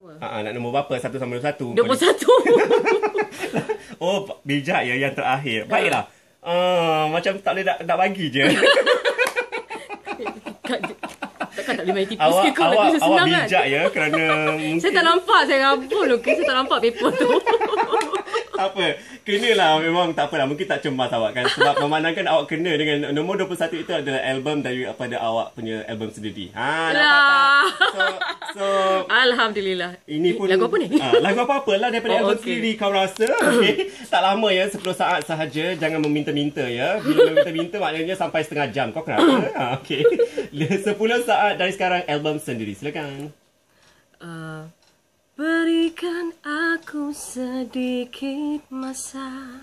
Nak nombor berapa? 1 sampai 21? 21. Oh, bijak ya yang terakhir. Baiklah. Macam tak boleh nak bagi je. Takkan tak boleh main tipu awak sikit kot. Awak awak kan? bijak ya kerana mungkin Saya tak nampak, saya rabun loh. Saya tak nampak paper tu. tak apa. Kenalah memang tak apalah. Mungkin tak cemas awak kan. Sebab memandangkan awak kena dengan nombor 21 itu adalah album daripada awak punya album sendiri. Nampak tak? So Alhamdulillah. ini pun lagu apa ni? Lagu apa-apa lah daripada album sendiri kau rasa. Okay. Tak lama ya, 10 saat sahaja. Jangan meminta-minta ya. Bila meminta-minta maknanya sampai setengah jam. Kau kenapa? Okay. 10 saat dari sekarang album sendiri. Silakan. Berikan aku sedikit masa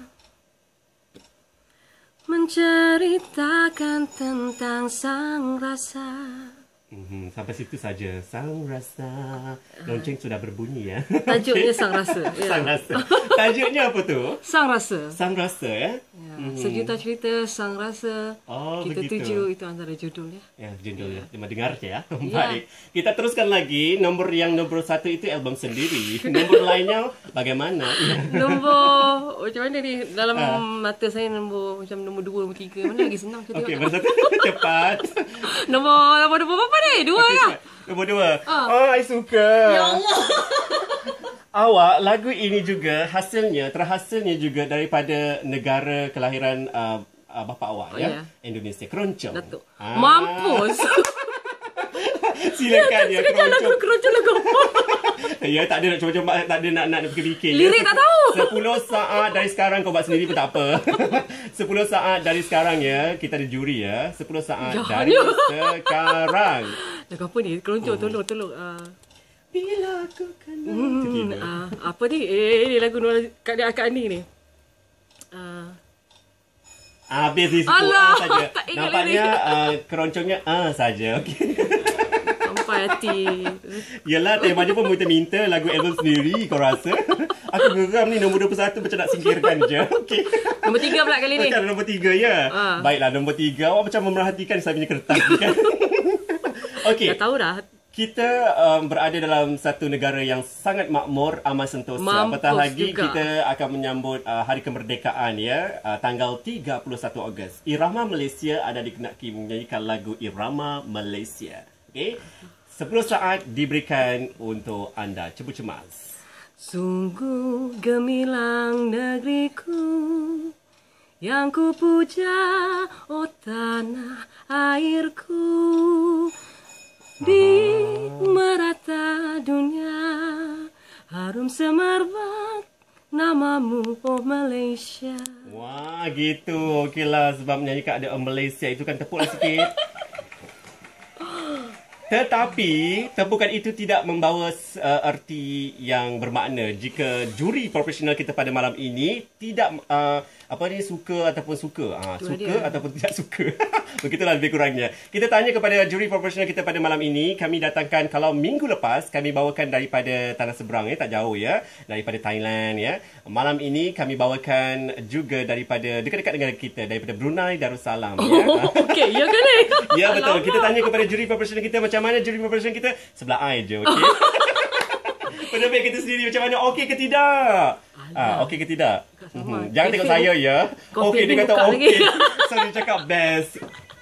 menceritakan tentang sang rasa. Sampai situ saja. Sang rasa. Lonceng sudah berbunyi ya. Tajuknya Sang Rasa. Ya. Sang rasa. Tajuknya apa tu? Sang Rasa. Sang rasa ya. Sejuta cerita Sang Rasa. Kita begitu. tuju, itu antara judulnya. Ya, judulnya. Cuma dengar je ya. Baik. Kita teruskan lagi. Nombor 1 itu album sendiri. Nombor lainnya bagaimana? Nombor macam mana ni? Dalam mata saya nombor 2, nombor 3. Mana lagi senang saya tengok. Okey, nombor 1 cepat. Nombor berapa ni? 2 ya? Nombor 2. I suka. Ya Allah. Awak, lagu ini juga terhasilnya juga daripada negara kelahiran bapa awak ya. Indonesia. Keroncong. Datuk. Mampus. Silakan ya, keroncong. Keroncong lagu apa? Ya, tak ada nak cuba-cuba, tak ada nak fikir-fikir. Lirik tak tahu. 10 saat dari sekarang kau buat sendiri pun tak apa. 10 saat dari sekarang ya, kita ada juri ya. 10 saat dari sekarang. Lagu apa ni? Keroncong, tolong. Bila aku Apa ni? Ni lagu Kak Ani ni. habis di situ Allah, saja. tak ingat Nampaknya keroncongnya saja. Okey. Sampai hati. Yelah, temanya pun minta-minta lagu album sendiri kau rasa. Aku geram ni nombor 21 macam nak singkirkan je. Okey. Nombor 3 pula kali ni. Macam nombor 3 ya. Baiklah, nombor 3 awak macam memerhatikan saya punya kertas ni kan. Okey. Dah tahu dah. Kita berada dalam satu negara yang sangat makmur, aman sentosa. Apatah lagi juga. Kita akan menyambut Hari Kemerdekaan ya, tanggal 31 Ogos. Irama Malaysia ada dikenaki menyanyikan lagu Irama Malaysia. Okey. 10 saat diberikan untuk anda. Cebu cemas. Sungguh gemilang negeriku yang ku puja, oh tanah airku. Di merata dunia harum semerbak namamu, oh Malaysia. Wah, gitu. Okeylah, sebab menyanyikan ada Malaysia itu kan tepuklah sikit. Tetapi tepukan itu tidak membawa erti yang bermakna jika juri profesional kita pada malam ini tidak suka ataupun suka. Ataupun tidak suka. Begitulah lebih kurangnya. Kita tanya kepada juri profesional kita pada malam ini. Kami datangkan, kalau minggu lepas kami bawakan daripada tanah seberang ya, tak jauh ya, daripada Thailand ya. Malam ini kami bawakan juga daripada dekat-dekat dengan kita, daripada Brunei Darussalam ya. Okey, ya ke ni? Ya betul. Kita tanya kepada juri profesional kita macam mana juri profesional kita sebelah I je, okey. Pendapat kita sendiri macam mana, okey ke tidak? Okey ke tidak? Jangan tengok saya ya. Okey, dia kata okey. So dia cakap best.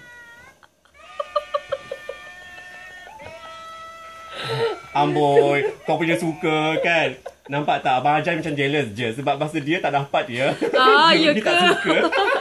Amboi, kau punya suka kan? Nampak tak? Abang Ajai macam jealous je sebab masa dia tak dapat ya. Ya Dia ke? tak suka.